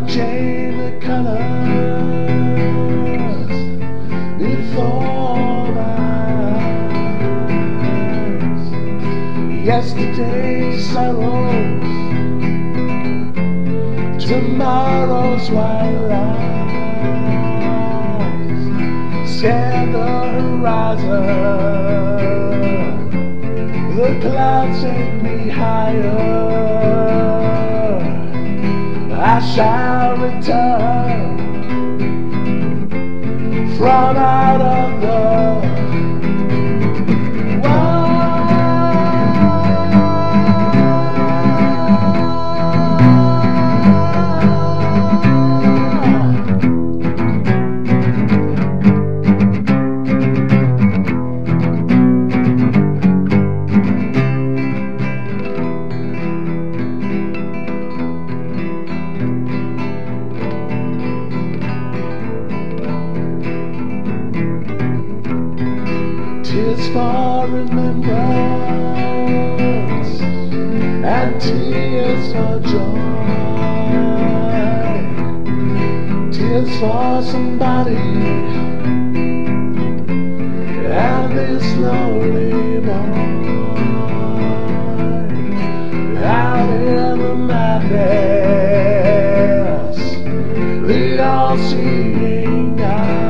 Unchain the colors before my eyes. Yesterday's sorrows, tomorrow's white lies. Scan the horizon, the clouds take me higher. I shall return from out of the tears for remembrance and tears for joy, tears for somebody and this lonely boy out in the madness, the all-seeing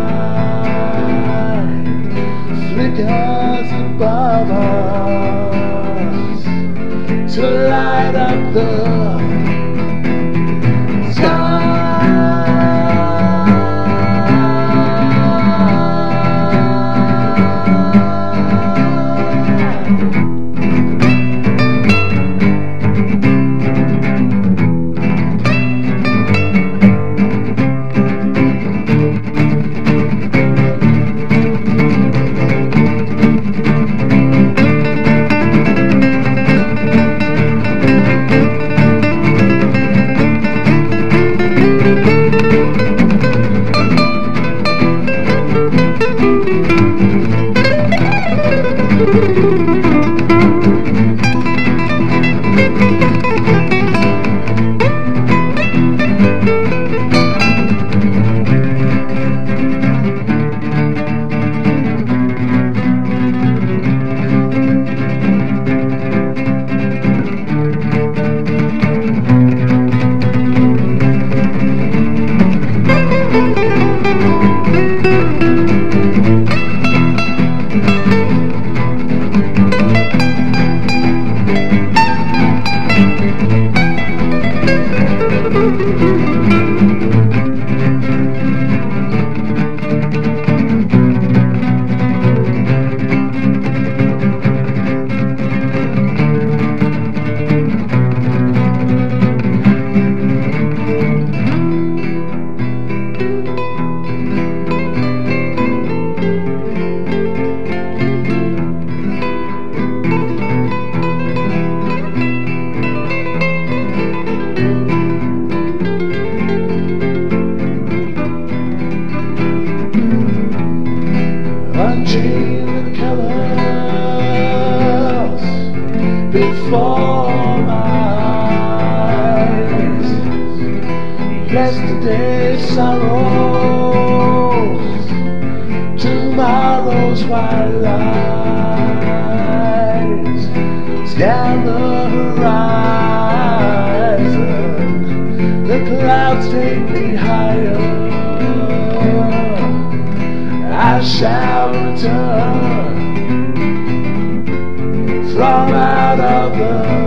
eye flickers above us to light up the sky. Unchain the colors before my eyes. Yesterday's sorrows, tomorrow's white lies. Scan the horizon, the clouds take me higher. I shall return from out of the